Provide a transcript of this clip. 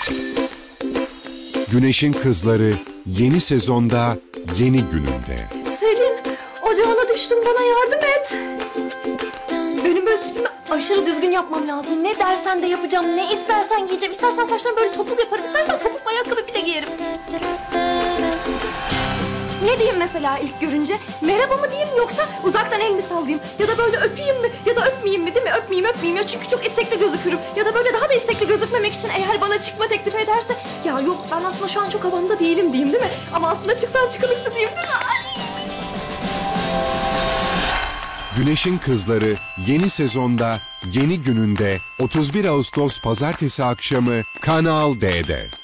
Güneşin Kızları yeni sezonda, yeni gününde. Selin, ocağına düştüm, bana yardım et. Benim böyle tipimi aşırı düzgün yapmam lazım. Ne dersen de yapacağım, ne istersen giyeceğim. İstersen saçlarımı böyle topuz yaparım, istersen topuklu ayakkabı bile giyerim. Ne diyeyim mesela ilk görünce? Merhaba mı diyeyim yoksa uzaktan el mi sallayayım? Ya da böyle öpeyim mi? Ya da öpmeyeyim mi değil mi? Öpmeyeyim ya çünkü çok istekli gözükürüm. Ya da böyle daha da istekli gözükmemek için eğer bana çıkma teklif ederse... Ya yok ben aslında şu an çok havamda değilim diyeyim değil mi? Ama aslında çıksan çıkılıştı diyeyim değil mi? Ay! Güneşin Kızları yeni sezonda, yeni gününde 31 Ağustos Pazartesi akşamı Kanal D'de.